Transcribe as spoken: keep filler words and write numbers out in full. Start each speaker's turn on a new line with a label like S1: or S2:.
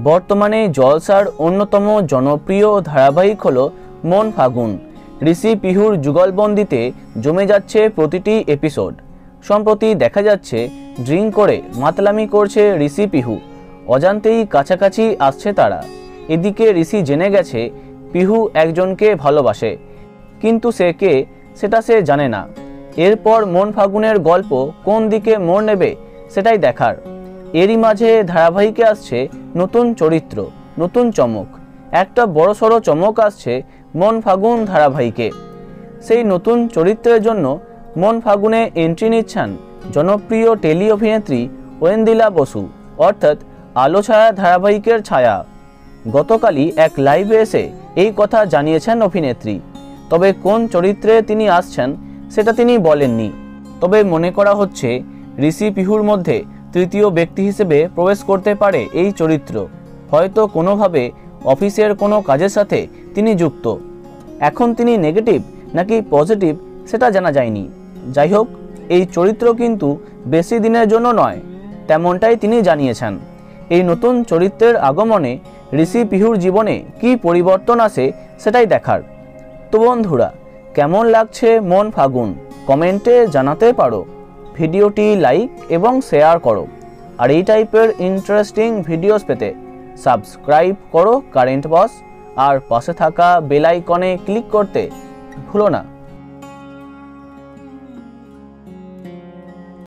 S1: বর্তমানে জলসার অন্যতম জনপ্রিয় ধারাবাহিক হলো মন ফাগুন। ঋষি পিহুর যুগলবন্দিতে জমে যাচ্ছে প্রতিটি এপিসোড। সম্প্রতি দেখা যাচ্ছে ড্রিঙ্ক করে মাতলামি করছে ঋষি পিহু, অজান্তেই কাছাকাছি আসছে তারা। এদিকে ঋষি জেনে গেছে পিহু একজনকে ভালোবাসে, কিন্তু সে কে সেটা সে জানে না। এরপর মন ফাগুনের গল্প কোন দিকে মোড় নেবে সেটাই দেখার। এরই মাঝে ধারাবাহিকে আসছে নতুন চরিত্র, নতুন চমক। একটা বড়সড় চমক আসছে মন ফাগুন ধারাবাহিকে। সেই নতুন চরিত্রের জন্য মন ফাগুনে এন্ট্রি নিচ্ছেন জনপ্রিয় টেলি অভিনেত্রী ঐন্দ্রিলা বসু, অর্থাৎ আলো ছায়া ধারাবাহিকের ছায়া। গতকালই এক লাইভে এসে এই কথা জানিয়েছেন অভিনেত্রী। তবে কোন চরিত্রে তিনি আসছেন সেটা তিনি বলেননি। তবে মনে করা হচ্ছে ঋষি পিহুর মধ্যে তৃতীয় ব্যক্তি হিসেবে প্রবেশ করতে পারে এই চরিত্র। হয়তো কোনোভাবে অফিসের কোনো কাজের সাথে তিনি যুক্ত। এখন তিনি নেগেটিভ নাকি পজিটিভ সেটা জানা যায়নি। যাই হোক, এই চরিত্র কিন্তু বেশি দিনের জন্য নয়, তেমনটাই তিনি জানিয়েছেন। এই নতুন চরিত্রের আগমনে ঋষি পিহুর জীবনে কি পরিবর্তন আসে সেটাই দেখার। তো বন্ধুরা, কেমন লাগছে মন ফাগুন কমেন্টে জানাতে পারো। ভিডিওটি লাইক এবং শেয়ার করো। আর এই টাইপের ইন্টারেস্টিং ভিডিওস পেতে সাবস্ক্রাইব করো কারেন্ট বস, আর পাশে থাকা বেল আইকনে ক্লিক করতে ভুলো না।